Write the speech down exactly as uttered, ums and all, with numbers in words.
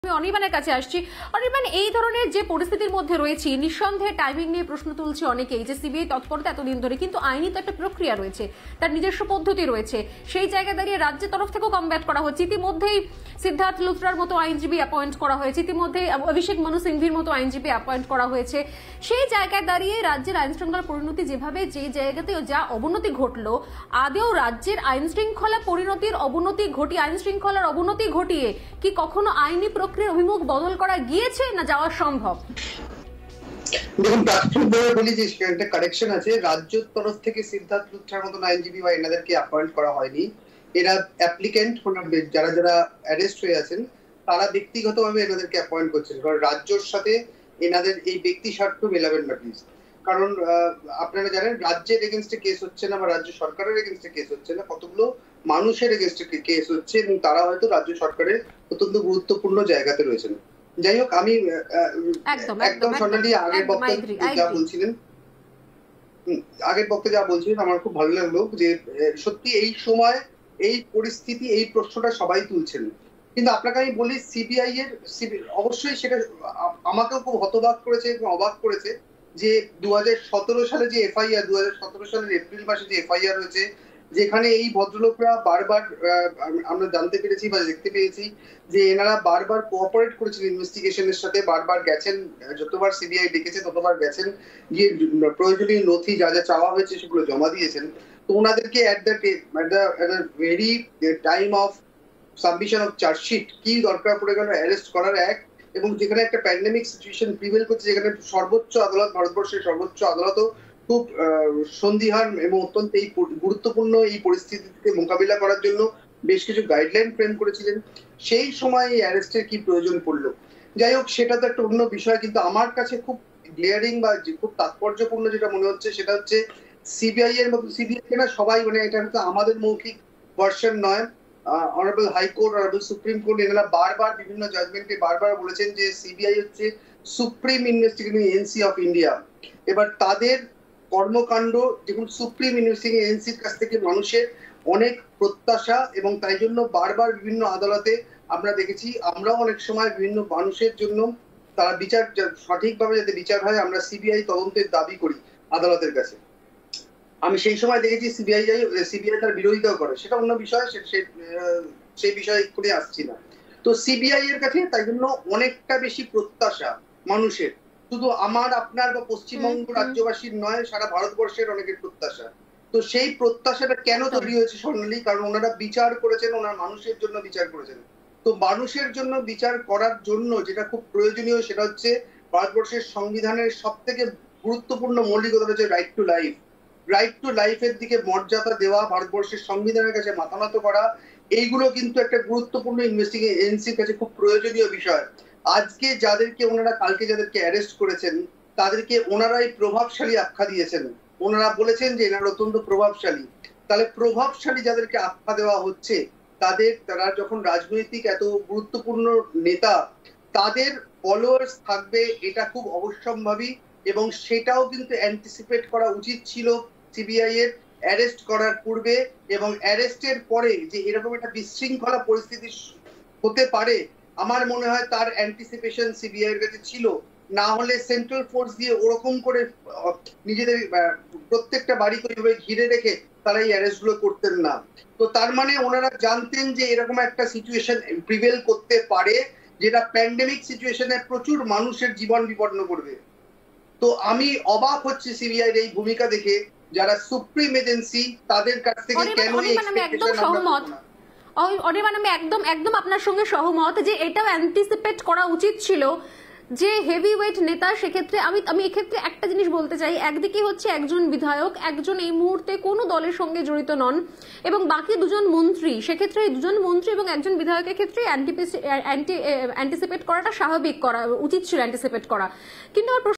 অনির্বাণের কাছে আসছি। অনির্বাণ, এই ধরনের যে পরিস্থিতির মধ্যে রয়েছে, নিঃসন্দেহে টাইমিং নিয়ে প্রশ্ন তুলছে অনেকেই যে সিবিআই তৎপরতা এতদিন ধরে, কিন্তু আইনি তো একটা প্রক্রিয়া রয়েছে, তার নিজস্ব পদ্ধতি রয়েছে। সেই জায়গায় দাঁড়িয়ে রাজ্যের তরফ থেকেও কমব্যাট করা হচ্ছে। ইতিমধ্যেই সিদ্ধার্থ লুথরার মতো আইনজীবী অ্যাপয়েন্ট করা হয়েছে, ইতিমধ্যেই অভিষেক মনু সিংভির মতো আইনজীবী অ্যাপয়েন্ট করা হয়েছে। সেই জায়গায় দাঁড়িয়ে রাজ্যের আইন শৃঙ্খলা পরিণতি যেভাবে যে জায়গাতে যা অবনতি ঘটলো, আদেও রাজ্যের আইন শৃঙ্খলা পরিণতির অবনতি ঘটিয়ে আইন শৃঙ্খলার অবনতি ঘটিয়ে কি কখনো আইনি প্রক্রিয়ার অভিমুখ বদল করা গিয়েছে, না যাওয়া সম্ভব? দেখুন, প্রাথমিকভাবে বলি যে একটা কারেকশন আছে। রাজ্যের তরফ থেকে সিদ্ধার্থ লুথরার মতন আইনজীবী বা এনাদেরকে অ্যাপয়েন্ট করা হয়নি। এরা অ্যাপ্লিকেন্ট, যারা যারা অ্যারেস্ট হয়ে আছেন তারা ব্যক্তিগতভাবে এনাদেরকে অ্যাপয়েন্ট করছেন। কারণ রাজ্যের সাথে এনাদের এই ব্যক্তি স্বার্থ মেলাবেন না প্লিজ। কারণ আপনারা জানেন রাজ্যের এগেনস্টে কেস হচ্ছে না বা রাজ্য সরকারের এগেনস্টে কেস হচ্ছে না, কতগুলো মানুষের এগেনস্টে কেস হচ্ছে এবং তারা হয়তো রাজ্য সরকারের অত্যন্ত গুরুত্বপূর্ণ জায়গাতে রয়েছেন। যাই হোক, আমি একদম সোনালি আগের বক্তব্যে যা বলছিলেন আগের বক্তব্যে যা বলছিলেন আমার খুব ভালো লাগলো যে সত্যি এই সময় এই পরিস্থিতি, এই প্রশ্নটা সবাই তুলছেন। কিন্তু আপনাকে আমি বলি সিবিআই এর অবশ্যই সেটা আমাকেও খুব হতবাক করেছে এবং অবাক করেছে যে দু হাজার সতেরো সালে যে এফআইআর, দু হাজার সতেরো সালের এপ্রিল মাসে যে এফআইআর হয়েছে, যেখানে এই ভদ্রলোকরা বারবার আমরা জানতে পেরেছি বা দেখতে পেয়েছি যে এনারা বারবার কোঅপারেট করেছেন ইনভেস্টিগেশনের সাথে, বারবার গেছেন, যতবার সিবিআই ডেকেছে ততবার গেছেন, গিয়ে প্রয়োজনীয় নথি যা যা চাওয়া হয়েছে সেগুলো জমা দিয়েছেন। তো ওনাদেরকে at the very time of submission of chargesheet কি দরকার পড়ে গেল অ্যারেস্ট করার এক, এবং যেখানে একটা প্যান্ডেমিক সিচুয়েশন প্রিভেল করছে, যেখানে সর্বোচ্চ আদালত, ভারতবর্ষের সর্বোচ্চ আদালতও খুব সন্দিহান এবং অত্যন্ত এই গুরুত্বপূর্ণ এই পরিস্থিতিতে মোকাবিলা করার জন্য বেশ কিছু গাইডলাইন ফ্রেম করেছিলেন। সেই সময় এই অ্যারেস্টের কি প্রয়োজন পড়লো? যাই হোক, সেটা তো একটা অন্য বিষয়। কিন্তু আমার কাছে খুব গ্লেয়ারিং বা খুব তাৎপর্যপূর্ণ যেটা মনে হচ্ছে সেটা হচ্ছে সিবিআই এর মতো, সিবিআই না সবাই, মানে এটা হচ্ছে আমাদের মৌখিক ভার্সন নয়, honourable high court, honourable supreme court এনারা বারবার বিভিন্ন জাজমেন্টে বারবার বলেছেন যে সিবিআই হচ্ছে supreme investigating agency of India. এবার তাদের কর্মকাণ্ড যেমন সুপ্রিম ইনভেস্টিগেটিং এজেন্সির কাছ থেকে মানুষের অনেক প্রত্যাশা, এবং তাই জন্য বারবার বিভিন্ন আদালতে আমরা দেখেছি, আমরাও অনেক সময় বিভিন্ন মানুষের জন্য তারা বিচার সঠিকভাবে যাতে বিচার হয় আমরা সিবিআই তদন্তের দাবি করি আদালতের কাছে। আমি সেই সময় দেখেছি সিবিআই যাই সিবিআই তার বিরোধিতাও করে, সেটা অন্য বিষয়, সেই বিষয়ে করে আসছি না। তো সিবিআই এর কাছে তাই জন্য অনেকটা বেশি প্রত্যাশা মানুষের, শুধু আমার আপনার বা পশ্চিমবঙ্গ রাজ্যবাসীর নয়, সারা ভারতবর্ষের অনেকের প্রত্যাশা। তো সেই প্রত্যাশাটা কেন তৈরি হয়েছে স্বর্ণালী? কারণ ওনারা বিচার করেছেন, ওনারা মানুষের জন্য বিচার করেছেন। তো মানুষের জন্য বিচার করার জন্য যেটা খুব প্রয়োজনীয় সেটা হচ্ছে ভারতবর্ষের সংবিধানের সব থেকে গুরুত্বপূর্ণ মৌলিকতা হচ্ছে right to life. Right to লাইফের দিকে মর্যাদা দেওয়া, ভারতবর্ষের সংবিধানের কাছে মাথা নত করা, এইগুলো কিন্তু একটা গুরুত্বপূর্ণ ইনভেস্টিগেশন এজেন্সির কাছে খুব প্রয়োজনীয় বিষয়। আজকে যাদেরকে ওনারা কালকে যাদেরকে অ্যারেস্ট করেছেন তাদেরকে ওনারাই প্রভাবশালী আখ্যা দিয়েছেন, ওনারা বলেছেন যে এনারা অত্যন্ত প্রভাবশালী। তাহলে প্রভাবশালী যাদেরকে আখ্যা দেওয়া হচ্ছে তাদের, তারা যখন রাজনৈতিক এত গুরুত্বপূর্ণ নেতা, তাদের ফলোয়ার্স থাকবে এটা খুব অবশ্যম্ভাবী, এবং সেটাও কিন্তু অ্যান্টিসিপেট করা উচিত ছিল সিবিআই এর অ্যারেস্ট করার পূর্বে। এবং অ্যারেস্টের পরে যে এরকম একটা বিশৃঙ্খলা পরিস্থিতি হতে পারে আমার মনে হয় তার অ্যান্টিসিপেশন সিবিআই এর কাছে ছিল, না হলে সেন্ট্রাল ফোর্স দিয়ে ওরকম করে নিজেদের প্রত্যেকটা বাড়িকে ওইভাবে ঘিরে রেখে তারা এই অ্যারেস্ট গুলো করতেন না। তো তার মানে ওনারা জানতেন যে এরকম একটা সিচুয়েশন প্রিভেল করতে পারে যেটা প্যান্ডেমিক সিচুয়েশনে প্রচুর মানুষের জীবন বিপন্ন করবে। তো আমি অবাক হচ্ছি সিবিআই এর এই ভূমিকা দেখে, যারা সুপ্রিম এজেন্সি তাদের কাছ থেকে কেন এই এক্সপেকটেশন সহমত। অনির্বাণ, আমি একদম একদম আপনার সঙ্গে সহমত যে এটাও অ্যান্টিসিপেট করা উচিত ছিল যে হেভি ওয়েট নেতা। সেক্ষেত্রে আমি আমি এক্ষেত্রে একটা জিনিস বলতে চাই, একদিকে হচ্ছে একজন বিধায়ক, একজন এই মুহূর্তে কোনো দলের সঙ্গে জড়িত নন, এবং বাকি দুজন মন্ত্রী। সেক্ষেত্রে এই দুজন মন্ত্রী এবং একজন বিধায়কের ক্ষেত্রে অ্যান্টিসিপেট করাটা স্বাভাবিক, করা উচিত ছিল অ্যান্টিসিপেট করা। কিন্তু